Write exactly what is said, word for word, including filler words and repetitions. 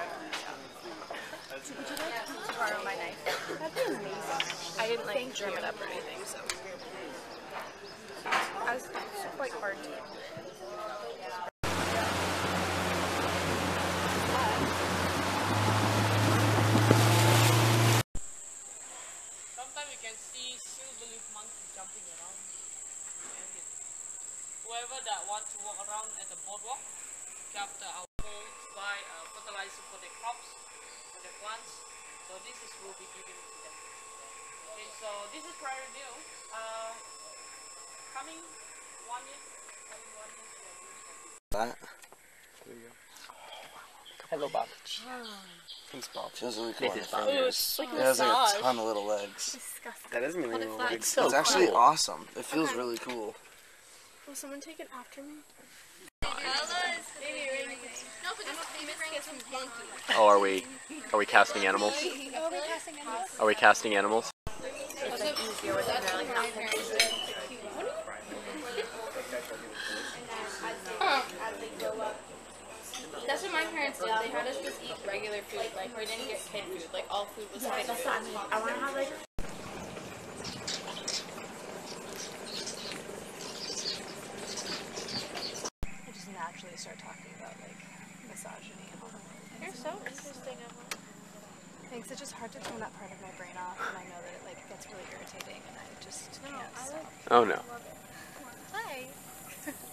Would you like to borrow my knife? That'd be amazing. I didn't like Thank trim you. it up or anything, so I was quite hard to. Sometimes you can see silver leaf monkeys jumping around. Whoever that wants to walk around at the boardwalk, after our homes buy uh, fertilizer for their crops, for their plants. So this is will be given to them. Okay, so this is prior deal. Uh, coming one year, coming one year. That. There you go. Hello, Bob. Thanks, Bob. Feels really cool. This is on Bob. your It fingers. like It has like a massage. ton of little legs. Disgusting. That doesn't mean any more legs. So It's actually cool. awesome. It feels Okay. really cool. Will someone take it after me? Oh, are we? Are we casting animals? Are we casting animals? It's like easier with it. Like not That's what my parents did. They had us just eat regular food. Like, we didn't get kid food. Like, all food was kid food. I mean, I want to have like. I just naturally start talking about like misogyny and all that. You're so interesting, Emma. Thanks. It's just hard to turn that part of my brain off, and I know that it like gets really irritating, and I just can't stop. Oh no. Hi.